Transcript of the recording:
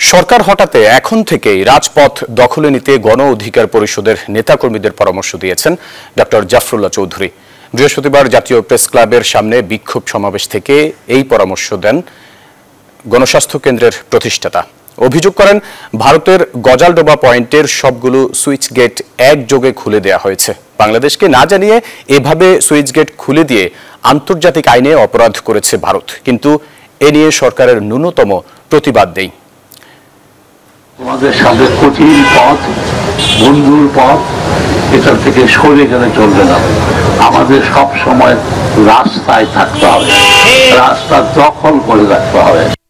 সরকার হটাতে এখন থেকেই রাজপথ দখলে নিতে গণ অধিকার পরিষদের নেতাকর্মীদের পরামর্শ দিয়েছেন ডক্টর জাফরুল্লাহ চৌধুরী। বৃহস্পতিবার জাতীয় প্রেস ক্লাবের সামনে বিক্ষোভ সমাবেশ থেকে এই পরামর্শ দেন গণস্বাস্থ্য কেন্দ্রের প্রতিষ্ঠাতা। অভিযোগ করেন, ভারতের গজালডোবা পয়েন্টের সবগুলো সুইচ গেট একযোগে খুলে দেওয়া হয়েছে। বাংলাদেশকে না জানিয়ে এভাবে সুইচ গেট খুলে দিয়ে আন্তর্জাতিক আইনে অপরাধ করেছে ভারত, কিন্তু এ নিয়ে সরকারের ন্যূনতম প্রতিবাদ নেই। আমাদের সামনে কঠিন পথ, বন্ধুর পথ, এটা থেকে সরে গেলে চলবে না। আমাদের সব সময় রাস্তায় থাকতে হবে, রাস্তা দখল করে রাখতে হবে।